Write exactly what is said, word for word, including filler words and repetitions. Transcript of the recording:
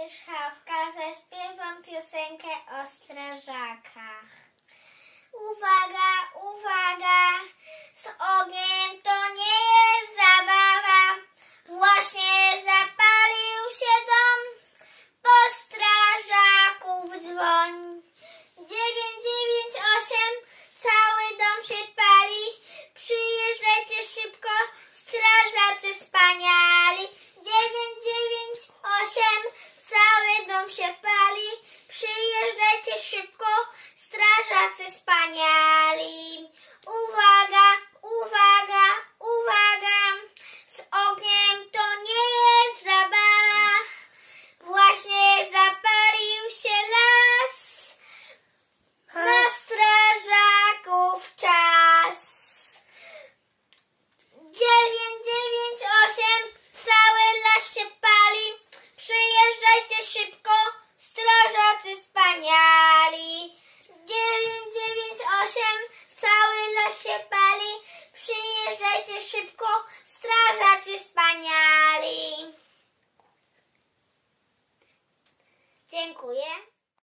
Mierzchawka, zaśpiewam piosenkę o strażakach. Uwaga, uwaga, z ogniem to nie jest zabawa. Właśnie zapalił się dom, po strażaków dzwoń. dziewięć dziewięć osiem, cały dom się pali. Przyjeżdżajcie szybko, strażacy wspaniali. dziewięć dziewięć osiem, cały dom się pali. Przyjeżdżajcie szybko, strażacy wspaniali. Uwaga, uwaga, uwaga, z ogniem to nie jest zabawa. Właśnie zapalił się las, na strażaków czas. dziewięć dziewięć osiem, cały las się pali. Przyjeżdżajcie szybko, strażacy wspaniali. dziewięć dziewięć osiem, cały las się pali. Przyjeżdżajcie szybko, strażacy wspaniali. Dziękuję.